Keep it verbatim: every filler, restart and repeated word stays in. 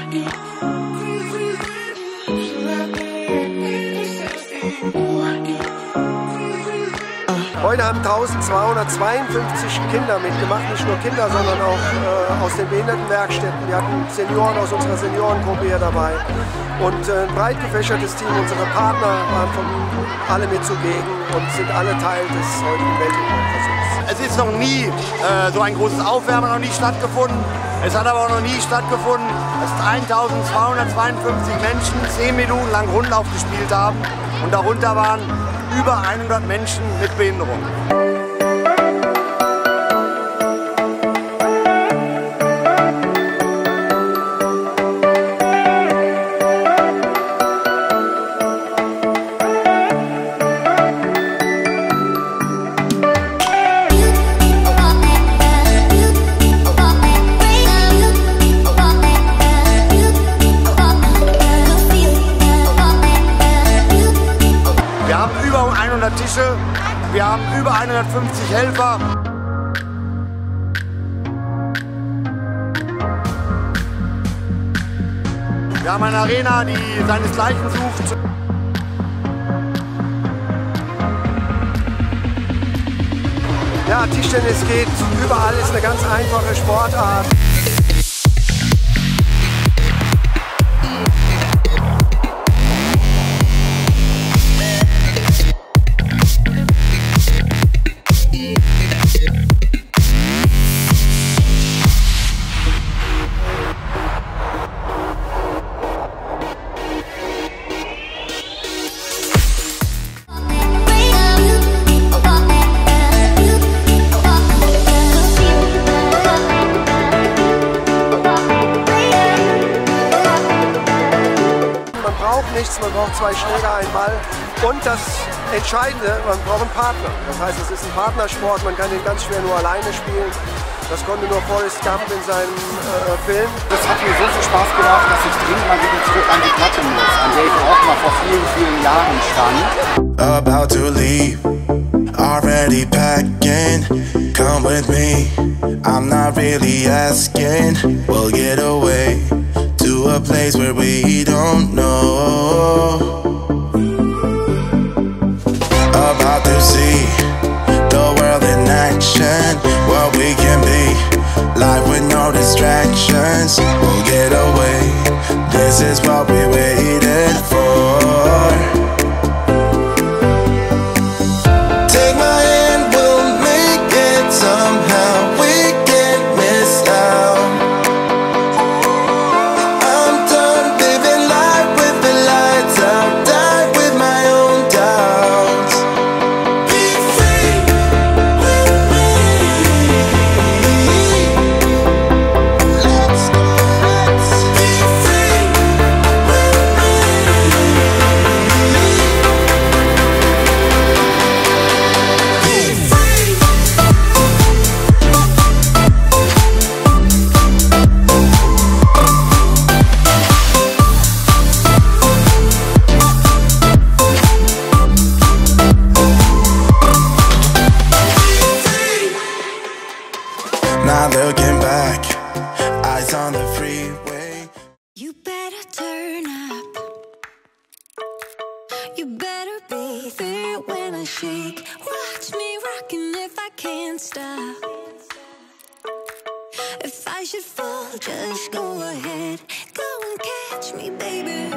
Heute haben eintausendzweihundertzweiundfünfzig Kinder mitgemacht, nicht nur Kinder, sondern auch äh, aus den Behindertenwerkstätten. Wir hatten Senioren aus unserer Seniorengruppe hier dabei und äh, ein breit gefächertes Team. Unsere Partner waren von alle mit zugegen und sind alle Teil des heutigen Weltrekordversuchs. Es ist noch nie äh, so ein großes Aufwärmen noch nie stattgefunden. Es hat aber auch noch nie stattgefunden, dass eintausendzweihundertzweiundfünfzig Menschen zehn Minuten lang Rundlauf gespielt haben und darunter waren über hundert Menschen mit Behinderung. Wir haben über hundert Tische, wir haben über hundertfünfzig Helfer. Wir haben eine Arena, die seinesgleichen sucht. Ja, Tischtennis geht überall, ist eine ganz einfache Sportart. Nichts, man braucht zwei Schläger, einen Ball und das Entscheidende, man braucht einen Partner. Das heißt, es ist ein Partnersport, man kann den ganz schwer nur alleine spielen. Das konnte nur Forrest Gump in seinem äh, Film. Das hat mir so viel Spaß gemacht, dass ich dringend mal wieder zurück an die Platte muss, an der ich auch mal vor vielen, vielen Jahren stand. About to leave, already packing, come with me, I'm not really asking, we'll get away to a place where we don't know. About to see the world in action, what we can be, life with no distractions, we'll get away, this is what we waited for. Take my hand, we'll make it somehow, we can't miss out. Not looking back, eyes on the freeway. You better turn up. You better be there when I shake. Watch me rocking if I can't stop. If I should fall, just go ahead. Go and catch me, baby.